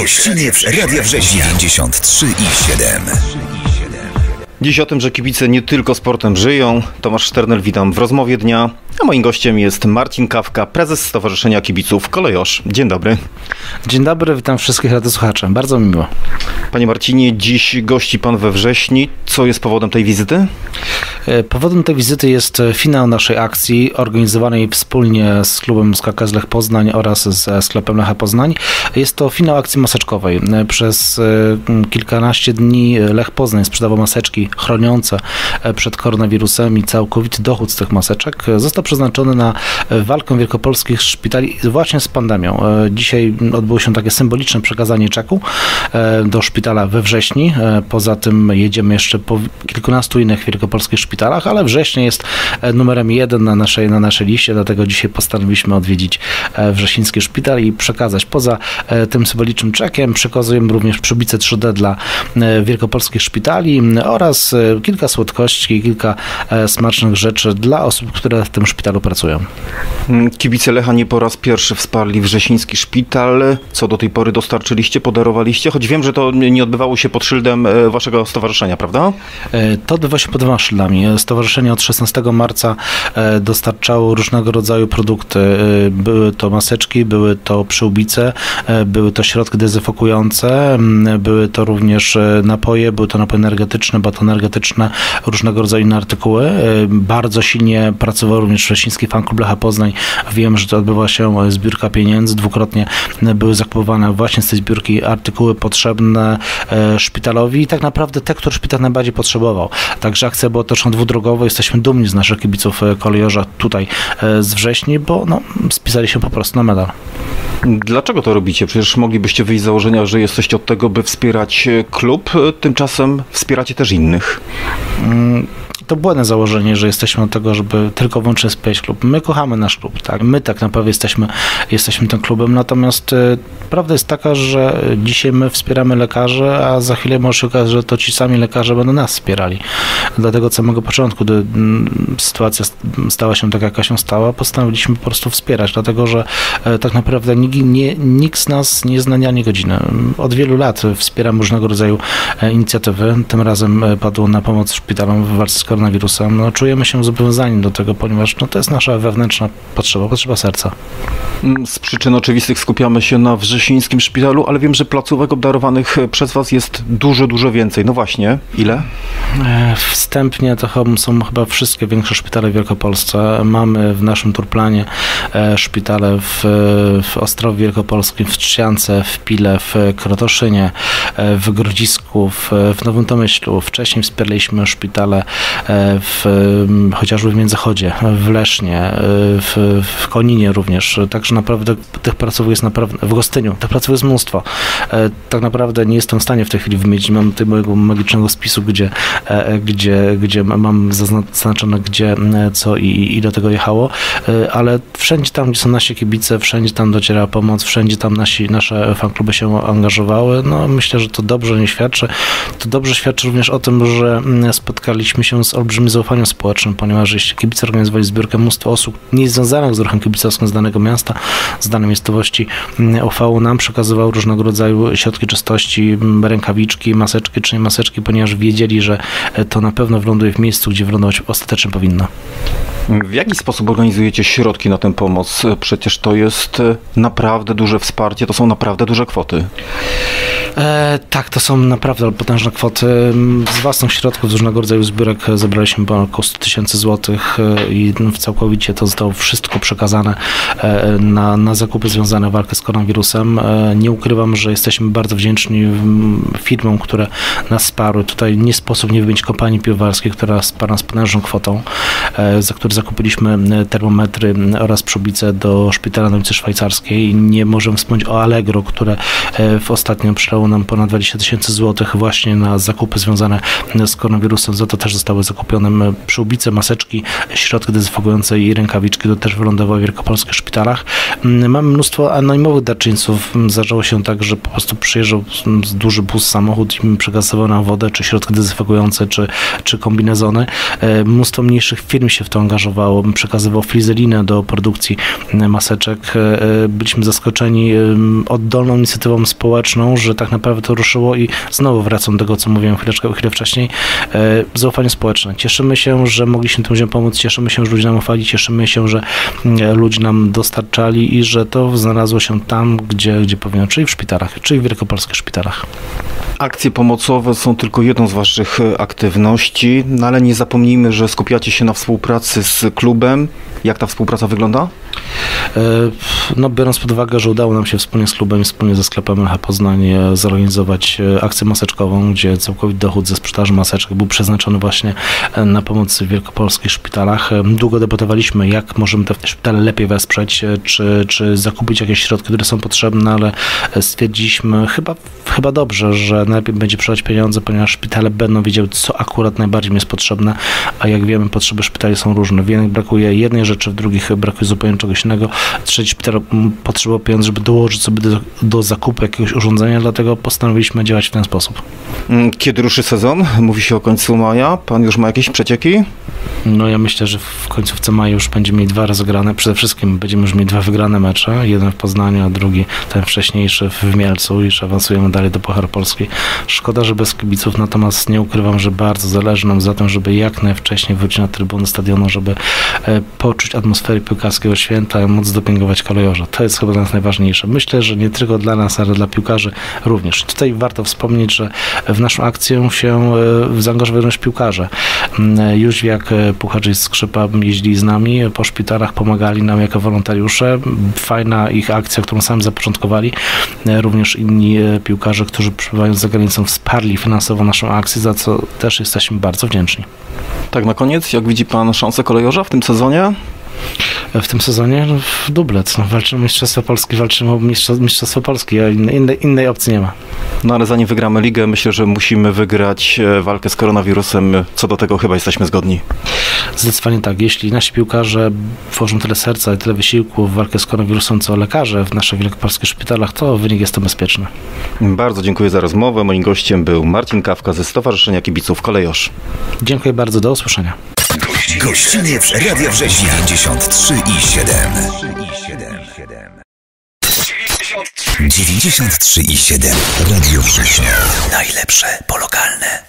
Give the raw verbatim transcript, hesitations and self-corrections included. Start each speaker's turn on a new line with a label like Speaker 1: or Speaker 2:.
Speaker 1: Gościniec Radia Września dziewięćdziesiąt trzy i siedem.
Speaker 2: Dziś o tym, że kibice nie tylko sportem żyją. Tomasz Szternel, witam w rozmowie dnia. A moim gościem jest Marcin Kawka, prezes Stowarzyszenia Kibiców Kolejosz. Dzień dobry.
Speaker 3: Dzień dobry, witam wszystkich radiosłuchaczy. Bardzo mi miło.
Speaker 2: Panie Marcinie, dziś gości pan we Wrześni. Co jest powodem tej wizyty?
Speaker 3: Powodem tej wizyty jest finał naszej akcji organizowanej wspólnie z klubem z K K S Lech Poznań oraz ze sklepem Lecha Poznań. Jest to finał akcji maseczkowej. Przez kilkanaście dni Lech Poznań sprzedawał maseczki chroniące przed koronawirusem i całkowity dochód z tych maseczek został przeznaczony na walkę wielkopolskich szpitali właśnie z pandemią. Dzisiaj odbyło się takie symboliczne przekazanie czeku do szpitala we Wrześni. Poza tym jedziemy jeszcze po kilkunastu innych wielkopolskich szpitalach, ale Wrześnie jest numerem jeden na naszej, na naszej liście, dlatego dzisiaj postanowiliśmy odwiedzić wrzesiński szpital i przekazać poza tym symbolicznym czekiem, przekazujemy również przyłbicę trzy D dla wielkopolskich szpitali oraz kilka słodkości i kilka smacznych rzeczy dla osób, które w tym szpitalu pracują.
Speaker 2: Kibice Lecha nie po raz pierwszy wsparli wrzesiński szpital. Co do tej pory dostarczyliście, podarowaliście? Choć wiem, że to nie odbywało się pod szyldem waszego stowarzyszenia, prawda?
Speaker 3: To odbywa się pod dwoma szyldami. Stowarzyszenie od szesnastego marca dostarczało różnego rodzaju produkty. Były to maseczki, były to przyłbice, były to środki dezynfekujące, były to również napoje, były to napoje energetyczne, batony energetyczne, różnego rodzaju inne artykuły. Bardzo silnie pracował również wrzesiński fanklub Lecha Poznań. Wiem, że to odbywa się zbiórka pieniędzy. Dwukrotnie były zakupowane właśnie z tej zbiórki artykuły potrzebne szpitalowi i tak naprawdę te, które szpital najbardziej potrzebował. Także akcja była też dwudrogowa. Jesteśmy dumni z naszych kibiców kolejorza tutaj z Wrześni, bo no, spisali się po prostu na medal.
Speaker 2: Dlaczego to robicie? Przecież moglibyście wyjść z założenia, że jesteście od tego, by wspierać klub, tymczasem wspieracie też innych.
Speaker 3: Mm. To błędne założenie, że jesteśmy od tego, żeby tylko wyłącznie wspierać klub. My kochamy nasz klub, tak? My tak naprawdę jesteśmy, jesteśmy tym klubem, natomiast y, prawda jest taka, że dzisiaj my wspieramy lekarzy, a za chwilę może się okazać, że to ci sami lekarze będą nas wspierali. Dlatego od samego początku, gdy y, sytuacja stała się taka, jaka się stała, postanowiliśmy po prostu wspierać, dlatego że y, tak naprawdę nikt, nie, nikt z nas nie zna dnia ani godziny. Od wielu lat wspieramy różnego rodzaju y, inicjatywy. Tym razem y, padło na pomoc szpitalom w walce z koronawirusem. No, czujemy się zobowiązani do tego, ponieważ no, to jest nasza wewnętrzna potrzeba, potrzeba serca.
Speaker 2: Z przyczyn oczywistych skupiamy się na wrzesińskim szpitalu, ale wiem, że placówek obdarowanych przez was jest dużo, dużo więcej. No właśnie, ile?
Speaker 3: Wstępnie to są chyba wszystkie większe szpitale w Wielkopolsce. Mamy w naszym turplanie szpitale w, w Ostrowie Wielkopolskim, w Trzciance, w Pile, w Krotoszynie, w Grodzisku, w, w Nowym Tomyślu. Wcześniej wspieraliśmy szpitale w, chociażby w Międzychodzie, w Lesznie, w, w Koninie również. Także naprawdę tych placówek jest naprawdę, w Gostyniu, tych placówek jest mnóstwo. Tak naprawdę nie jestem w stanie w tej chwili wymienić, mam tego mojego magicznego spisu, gdzie, gdzie, gdzie mam zaznaczone gdzie, co i, i do tego jechało, ale wszędzie tam, gdzie są nasi kibice, wszędzie tam dociera pomoc, wszędzie tam nasi, nasze fankluby się angażowały. No myślę, że to dobrze nie świadczy. To dobrze świadczy również o tym, że spotkaliśmy się z olbrzymim zaufaniem społecznym, ponieważ jeśli kibice organizowali zbiórkę, mnóstwo osób niezwiązanych z ruchem kibicowskim z danego miasta, z danej miejscowości O V nam przekazywał różnego rodzaju środki czystości, rękawiczki, maseczki czy nie maseczki, ponieważ wiedzieli, że to na pewno wyląduje w miejscu, gdzie wylądować ostatecznie powinno.
Speaker 2: W jaki sposób organizujecie środki na tę pomoc? Przecież to jest naprawdę duże wsparcie, to są naprawdę duże kwoty.
Speaker 3: E, tak, to są naprawdę potężne kwoty. Z własnych środków, z różnego rodzaju zbiórek zebraliśmy około sto tysięcy złotych i całkowicie to zostało wszystko przekazane na, na zakupy związane z walką z koronawirusem. Nie ukrywam, że jesteśmy bardzo wdzięczni firmom, które nas wsparły. Tutaj nie sposób nie wymienić kompanii piwowarskiej, która wsparła nas potężną kwotą, za które zakupiliśmy termometry oraz przyłbice do szpitala na ulicy Szwajcarskiej. Nie możemy wspomnieć o Allegro, które w ostatnim przydało nam ponad dwadzieścia tysięcy złotych właśnie na zakupy związane z koronawirusem. Za to też zostały zakupione przyłbice, maseczki, środki dezynfekujące i rękawiczki. To też wylądowało w wielkopolskich szpitalach. Mamy mnóstwo anonimowych darczyńców. Zdarzało się tak, że po prostu przyjeżdżał duży bus, samochód i przekazywał nam wodę, czy środki dezynfekujące, czy, czy kombinezony. Mnóstwo mniejszych firm się w to angażowało. Przekazywał flizelinę do produkcji maseczek. Byliśmy zaskoczeni oddolną inicjatywą społeczną, że tak naprawdę to ruszyło i znowu wracam do tego, co mówiłem chwileczkę, chwilę wcześniej. Zaufanie społeczne. Cieszymy się, że mogliśmy tym ludziom pomóc, cieszymy się, że ludzie nam ufali, cieszymy się, że ludzie nam dostarczali i że to znalazło się tam, gdzie, gdzie powinno, czyli w szpitalach, czyli w wielkopolskich szpitalach.
Speaker 2: Akcje pomocowe są tylko jedną z waszych aktywności, no ale nie zapomnijmy, że skupiacie się na współpracy z klubem. Jak ta współpraca wygląda?
Speaker 3: No, biorąc pod uwagę, że udało nam się wspólnie z klubem i wspólnie ze sklepem L H Poznań zorganizować akcję maseczkową, gdzie całkowity dochód ze sprzedaży maseczek był przeznaczony właśnie na pomoc w wielkopolskich szpitalach. Długo debatowaliśmy, jak możemy te szpitale lepiej wesprzeć, czy, czy zakupić jakieś środki, które są potrzebne, ale stwierdziliśmy chyba, chyba dobrze, że najlepiej będzie przelać pieniądze, ponieważ szpitale będą wiedziały, co akurat najbardziej im jest potrzebne, a jak wiemy, potrzeby szpitali są różne. W jednych brakuje jednej rzeczy, w drugich brakuje zupełnie czegoś innego. Trzeci szpital potrzebował pieniędzy, żeby dołożyć sobie do, do zakupu jakiegoś urządzenia, dlatego postanowiliśmy działać w ten sposób.
Speaker 2: Kiedy ruszy sezon? Mówi się o końcu maja. Pan już ma jakieś przecieki?
Speaker 3: No ja myślę, że w końcówce maja już będziemy mieli dwa rozegrane. Przede wszystkim będziemy już mieli dwa wygrane mecze. Jeden w Poznaniu, a drugi ten wcześniejszy w Mielcu i że awansujemy dalej do Pucharu Polski. Szkoda, że bez kibiców, natomiast nie ukrywam, że bardzo zależy nam za tym, żeby jak najwcześniej wrócić na trybuny stadionu, żeby e, poczuć atmosferę piłkarskiego święta i móc dopingować kolejorza. To jest chyba dla nas najważniejsze. Myślę, że nie tylko dla nas, ale dla piłkarzy również. Tutaj warto wspomnieć, że w naszą akcję się e, zaangażowali również piłkarze. E, Jóźwiak, Pucharczyk, Skrzypa jeździli z nami po szpitalach, pomagali nam jako wolontariusze. Fajna ich akcja, którą sami zapoczątkowali. Również inni piłkarze, którzy przebywając za granicą, wsparli finansowo naszą akcję, za co też jesteśmy bardzo wdzięczni.
Speaker 2: Tak na koniec, jak widzi pan szansę kolejorza w tym sezonie?
Speaker 3: W tym sezonie w dublet. No, walczymy o Mistrzostwo Polski, walczymy o Mistrzostwo Polski, a innej, innej opcji nie ma.
Speaker 2: No ale zanim wygramy ligę, myślę, że musimy wygrać walkę z koronawirusem. Co do tego chyba jesteśmy zgodni.
Speaker 3: Zdecydowanie tak. Jeśli nasi piłkarze włożą tyle serca i tyle wysiłku w walkę z koronawirusem, co lekarze w naszych wielkopolskich szpitalach, to wynik jest to bezpieczny.
Speaker 2: Bardzo dziękuję za rozmowę. Moim gościem był Marcin Kawka ze Stowarzyszenia Kibiców Kolejorz.
Speaker 3: Dziękuję bardzo. Do usłyszenia.
Speaker 1: Gościniec Radia Września dziewięćdziesiąt trzy i siedem. dziewięćdziesiąt trzy i siedem. Radio Września. Najlepsze po lokalne.